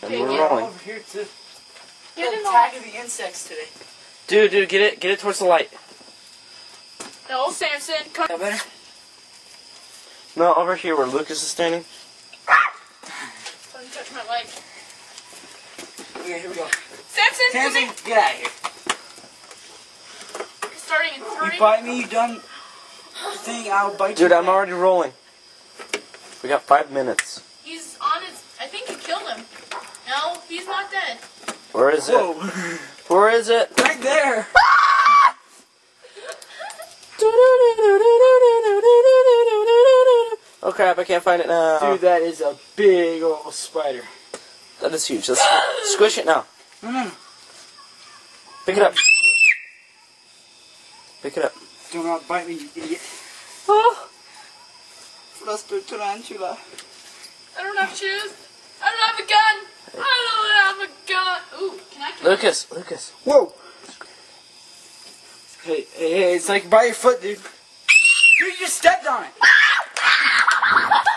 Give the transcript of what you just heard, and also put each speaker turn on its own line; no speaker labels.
And we're rolling.
Over here too.
Get
the
it
attack of the insects today.
Dude, get it towards the light.
No, Samson, come.
That better?
No, over here where Lukas is standing.
Don't touch my leg.
Okay, here we go.
Samson,
Samson, get out of here.
Starting in 3.
You bite me, you done the thing, I'll bite you.
Dude, I'm already rolling. We got 5 minutes.
He's on his. I think you killed him. No, he's not dead.
Where is it?
Whoa.
Where is it?
Right there.
Oh crap, I can't find it now.
Dude, that is a big old spider.
That is huge. Let's squish it now.
No.
Pick it up. Pick it up.
Do not bite me, you idiot.
Oh.
Flustered tarantula.
I don't have shoes. I don't have a gun. I don't have a gun. Ooh, can I kill him?
Lukas.
Whoa. Hey, it's like by your foot, dude. You just stepped on it.